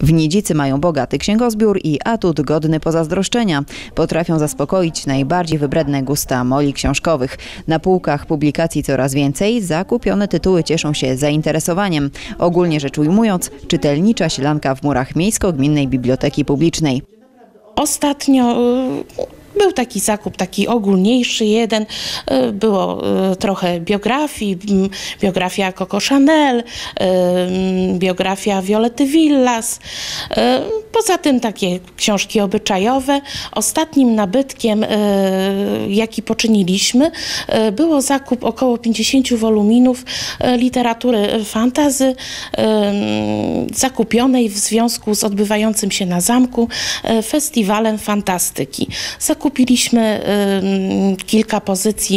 W Nidzicy mają bogaty księgozbiór i atut godny pozazdroszczenia. Potrafią zaspokoić najbardziej wybredne gusta moli książkowych. Na półkach publikacji coraz więcej, zakupione tytuły cieszą się zainteresowaniem. Ogólnie rzecz ujmując, czytelnicza sielanka w murach Miejsko-Gminnej Biblioteki Publicznej. Ostatnio był taki zakup, taki ogólniejszy jeden. Było trochę biografii, biografia Coco Chanel, biografia Violetty Villas. Poza tym takie książki obyczajowe. Ostatnim nabytkiem, jaki poczyniliśmy, było zakup około 50 woluminów literatury fantasy, zakupionej w związku z odbywającym się na zamku festiwalem fantastyki. Zakupiliśmy kilka pozycji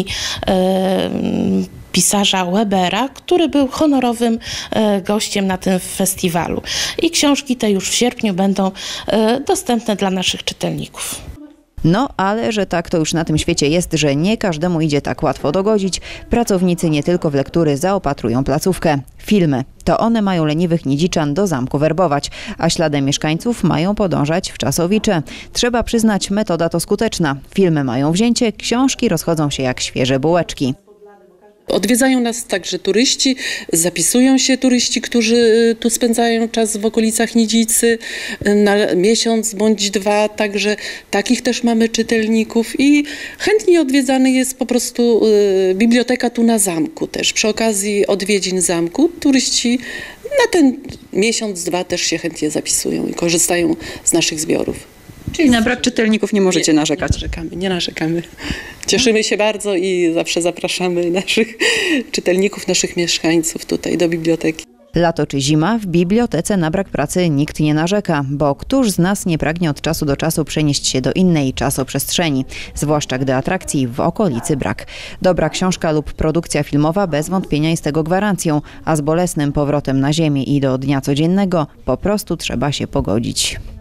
pisarza Webera, który był honorowym gościem na tym festiwalu. I książki te już w sierpniu będą dostępne dla naszych czytelników. No, ale że tak to już na tym świecie jest, że nie każdemu idzie tak łatwo dogodzić. Pracownicy nie tylko w lektury zaopatrują placówkę. Filmy. To one mają leniwych Nidziczan do zamku werbować, a śladem mieszkańców mają podążać wczasowicze. Trzeba przyznać, metoda to skuteczna. Filmy mają wzięcie, książki rozchodzą się jak świeże bułeczki. Odwiedzają nas także turyści, zapisują się turyści, którzy tu spędzają czas w okolicach Nidzicy na miesiąc bądź dwa, także takich też mamy czytelników i chętnie odwiedzany jest po prostu biblioteka tu na zamku też. Przy okazji odwiedzin zamku turyści na ten miesiąc, dwa też się chętnie zapisują i korzystają z naszych zbiorów. Czyli na brak czytelników nie możecie narzekać. Nie narzekamy. Cieszymy się bardzo i zawsze zapraszamy naszych czytelników, naszych mieszkańców tutaj do biblioteki. Lato czy zima, w bibliotece na brak pracy nikt nie narzeka, bo któż z nas nie pragnie od czasu do czasu przenieść się do innej czasoprzestrzeni, zwłaszcza gdy atrakcji w okolicy brak. Dobra książka lub produkcja filmowa bez wątpienia jest tego gwarancją, a z bolesnym powrotem na ziemię i do dnia codziennego po prostu trzeba się pogodzić.